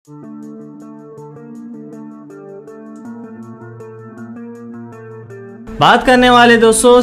बात करने वाले दोस्तों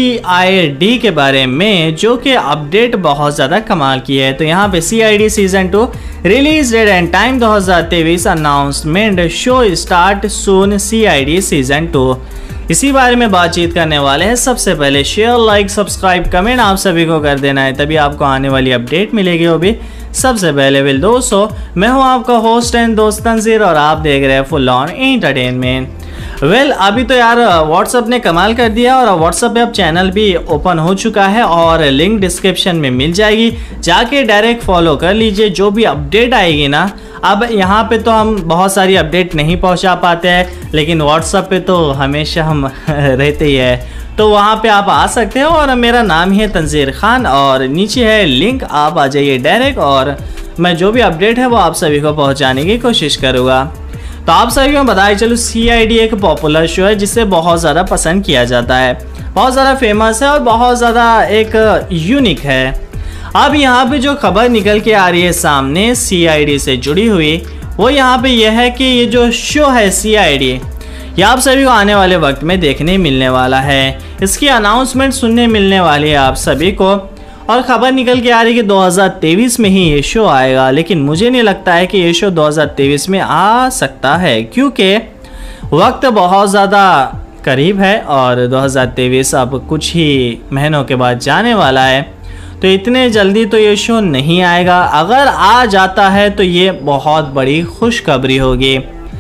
CID के बारे में, जो कि अपडेट बहुत ज़्यादा कमाल की है। तो यहाँ पे CID season 2 release date and time 2023 announcement, show start soon CID season 2, इसी बारे में बातचीत करने वाले हैं। सबसे पहले शेयर, लाइक, सब्सक्राइब, कमेंट आप सभी को कर देना है, तभी आपको आने वाली अपडेट मिलेगी, वो भी सबसे पहले। वेल दोस्तों, मैं हूं आपका होस्ट एंड दोस्त तंजीर और आप देख रहे हैं फुल ऑन एंटरटेनमेंट। वेल अभी तो यार व्हाट्सअप ने कमाल कर दिया और व्हाट्सअप पे अब चैनल भी ओपन हो चुका है और लिंक डिस्क्रिप्शन में मिल जाएगी, जाके डायरेक्ट फॉलो कर लीजिए। जो भी अपडेट आएगी ना, अब यहाँ पे तो हम बहुत सारी अपडेट नहीं पहुँचा पाते हैं, लेकिन व्हाट्सअप पे तो हमेशा हम रहते ही है, तो वहाँ पे आप आ सकते हो। और मेरा नाम ही है तंजीर खान और नीचे है लिंक, आप आ जाइए डायरेक्ट और मैं जो भी अपडेट है वो आप सभी को पहुँचाने की कोशिश करूँगा। तो आप सभी को बताया चलो, CID एक पॉपुलर शो है जिसे बहुत ज़्यादा पसंद किया जाता है, बहुत ज़्यादा फेमस है और बहुत ज़्यादा एक यूनिक है। अब यहाँ पे जो खबर निकल के आ रही है सामने CID से जुड़ी हुई, वो यहाँ पे यह है कि ये जो शो है CID, ये आप सभी को आने वाले वक्त में देखने मिलने वाला है। इसकी अनाउंसमेंट सुनने मिलने वाली है आप सभी को, और ख़बर निकल के आ रही है कि 2023 में ही ये शो आएगा, लेकिन मुझे नहीं लगता है कि ये शो 2023 में आ सकता है, क्योंकि वक्त बहुत ज़्यादा करीब है और 2023 अब कुछ ही महीनों के बाद जाने वाला है, तो इतने जल्दी तो ये शो नहीं आएगा। अगर आ जाता है तो ये बहुत बड़ी खुशखबरी होगी।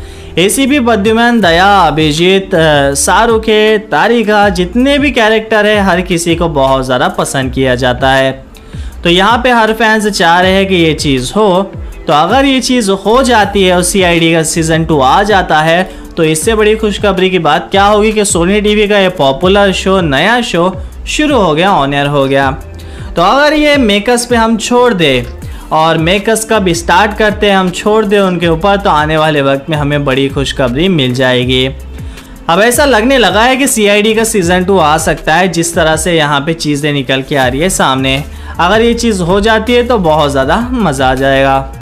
ACP प्रद्युमन, दया, अभिजीत, शाहरुख, तारिका, जितने भी कैरेक्टर है हर किसी को बहुत ज़्यादा पसंद किया जाता है। तो यहाँ पे हर फैंस चाह रहे हैं कि ये चीज़ हो, तो अगर ये चीज़ हो जाती है और CID का सीज़न 2 आ जाता है, तो इससे बड़ी खुशखबरी की बात क्या होगी कि सोनी TV का ये पॉपुलर शो, नया शो शुरू हो गया, ऑन एयर हो गया। तो अगर ये मेकर्स पे हम छोड़ दे और मेकर्स कब स्टार्ट करते हैं हम छोड़ दें उनके ऊपर, तो आने वाले वक्त में हमें बड़ी खुशखबरी मिल जाएगी। अब ऐसा लगने लगा है कि CID का सीज़न 2 आ सकता है, जिस तरह से यहाँ पे चीज़ें निकल के आ रही है सामने। अगर ये चीज़ हो जाती है तो बहुत ज़्यादा मज़ा आ जाएगा।